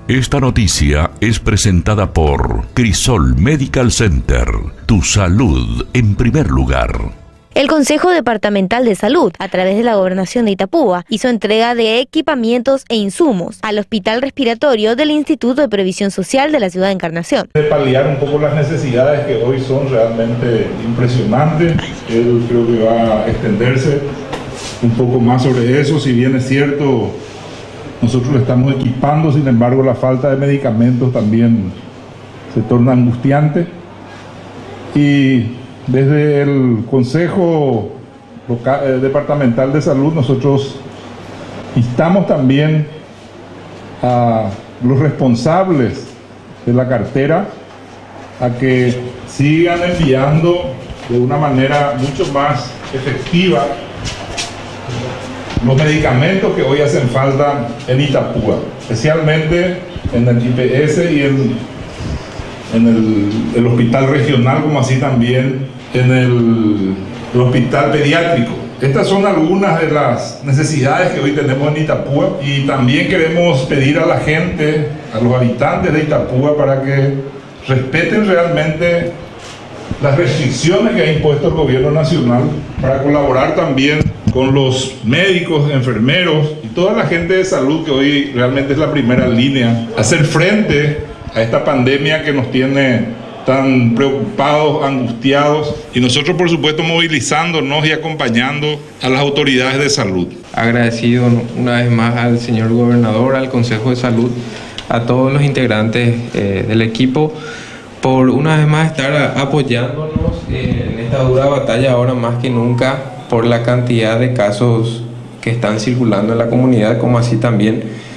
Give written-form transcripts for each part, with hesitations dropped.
Esta noticia es presentada por Crisol Medical Center. Tu salud en primer lugar. El Consejo Departamental de Salud, a través de la Gobernación de Itapúa, hizo entrega de equipamientos e insumos al Hospital Respiratorio del Instituto de Previsión Social de la Ciudad de Encarnación. De paliar un poco las necesidades que hoy son realmente impresionantes. Él creo que va a extenderse un poco más sobre eso, si bien es cierto, nosotros lo estamos equipando, sin embargo la falta de medicamentos también se torna angustiante. Y desde el Consejo Departamental de Salud nosotros instamos también a los responsables de la cartera a que sigan enviando de una manera mucho más efectiva los medicamentos que hoy hacen falta en Itapúa, especialmente en el IPS y en el hospital regional, como así también en el hospital pediátrico. Estas son algunas de las necesidades que hoy tenemos en Itapúa, y también queremos pedir a la gente, a los habitantes de Itapúa, para que respeten realmente las restricciones que ha impuesto el gobierno nacional, para colaborar también con los médicos, enfermeros y toda la gente de salud que hoy realmente es la primera línea, hacer frente a esta pandemia que nos tiene tan preocupados, angustiados, y nosotros por supuesto movilizándonos y acompañando a las autoridades de salud. Agradecido una vez más al señor gobernador, al Consejo de Salud, a todos los integrantes del equipo, por una vez más estar apoyándonos en esta dura batalla, ahora más que nunca, por la cantidad de casos que están circulando en la comunidad, como así también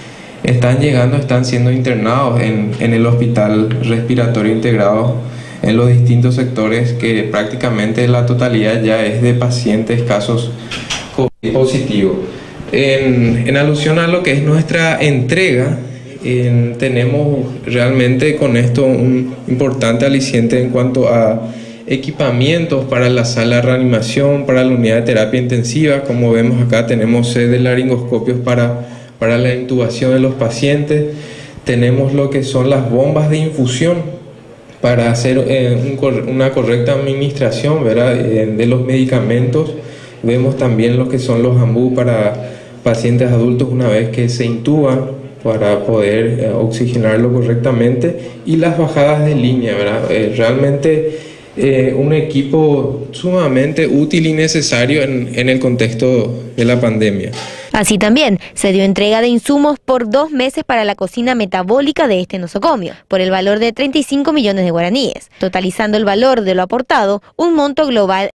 están siendo internados en el hospital respiratorio integrado en los distintos sectores, que prácticamente la totalidad ya es de pacientes casos COVID positivos. En alusión a lo que es nuestra entrega, tenemos realmente con esto un importante aliciente en cuanto a equipamientos para la sala de reanimación, para la unidad de terapia intensiva. Como vemos acá, tenemos de laringoscopios para la intubación de los pacientes. Tenemos lo que son las bombas de infusión para hacer una correcta administración, ¿verdad?, de los medicamentos. Vemos también lo que son los ambú para pacientes adultos una vez que se intuban, para poder oxigenarlo correctamente, y las bajadas de línea, ¿verdad? Realmente un equipo sumamente útil y necesario en el contexto de la pandemia. Así también se dio entrega de insumos por 2 meses para la cocina metabólica de este nosocomio, por el valor de 35 millones de guaraníes, totalizando el valor de lo aportado un monto global